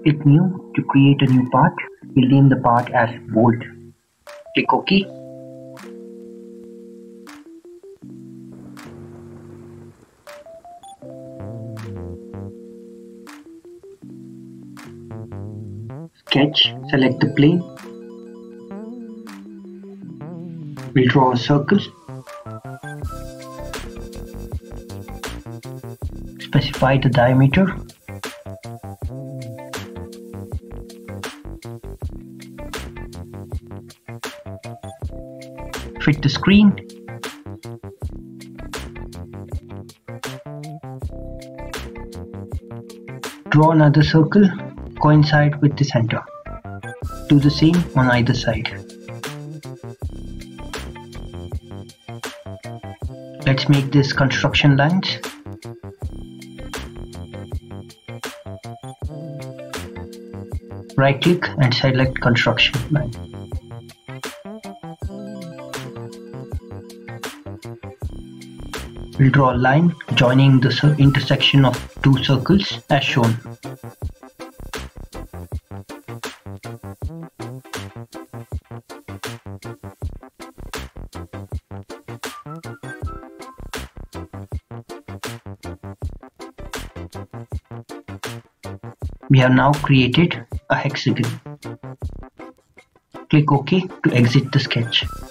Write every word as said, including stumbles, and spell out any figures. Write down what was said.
Click New to create a new part. We'll name the part as bolt. Click OK. Sketch, select the plane. We'll draw a circle. Specify the diameter. Fit the screen. Draw another circle, coincide with the center. Do the same on either side. Let's make this construction lines. Right click and select construction line. We'll draw a line joining the intersection of two circles as shown. We have now created a hexagon. Click OK to exit the sketch.